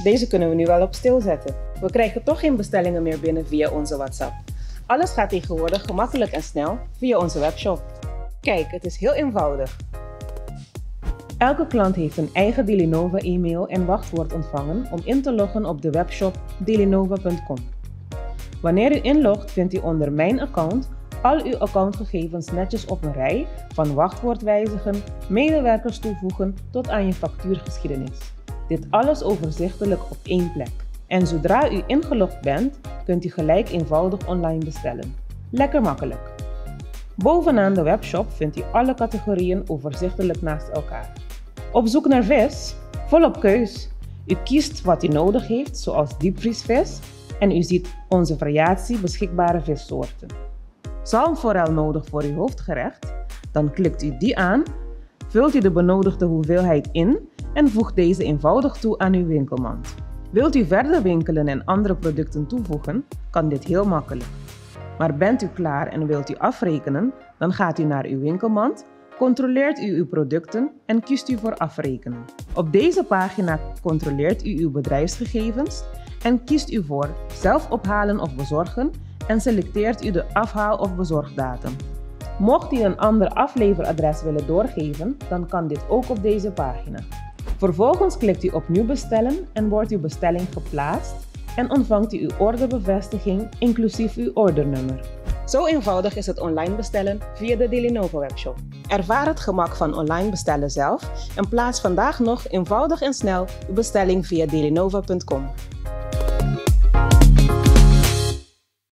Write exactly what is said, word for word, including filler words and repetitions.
deze kunnen we nu wel op stil zetten. We krijgen toch geen bestellingen meer binnen via onze WhatsApp. Alles gaat tegenwoordig gemakkelijk en snel via onze webshop. Kijk, het is heel eenvoudig. Elke klant heeft een eigen Dealinova e-mail en wachtwoord ontvangen om in te loggen op de webshop dealinova punt com. Wanneer u inlogt, vindt u onder Mijn account al uw accountgegevens netjes op een rij, van wachtwoord wijzigen, medewerkers toevoegen tot aan je factuurgeschiedenis. Dit alles overzichtelijk op één plek. En zodra u ingelogd bent, kunt u gelijk eenvoudig online bestellen. Lekker makkelijk! Bovenaan de webshop vindt u alle categorieën overzichtelijk naast elkaar. Op zoek naar vis? Volop keus! U kiest wat u nodig heeft, zoals diepvriesvis, en u ziet onze variatie beschikbare vissoorten. Zalmforel nodig voor uw hoofdgerecht? Dan klikt u die aan, vult u de benodigde hoeveelheid in en voegt deze eenvoudig toe aan uw winkelmand. Wilt u verder winkelen en andere producten toevoegen, kan dit heel makkelijk. Maar bent u klaar en wilt u afrekenen, dan gaat u naar uw winkelmand, controleert u uw producten en kiest u voor afrekenen. Op deze pagina controleert u uw bedrijfsgegevens en kiest u voor zelf ophalen of bezorgen en selecteert u de afhaal- of bezorgdatum. Mocht u een ander afleveradres willen doorgeven, dan kan dit ook op deze pagina. Vervolgens klikt u op Nieuw bestellen en wordt uw bestelling geplaatst en ontvangt u uw orderbevestiging inclusief uw ordernummer. Zo eenvoudig is het online bestellen via de Dealinova webshop. Ervaar het gemak van online bestellen zelf en plaats vandaag nog eenvoudig en snel uw bestelling via dealinova punt com.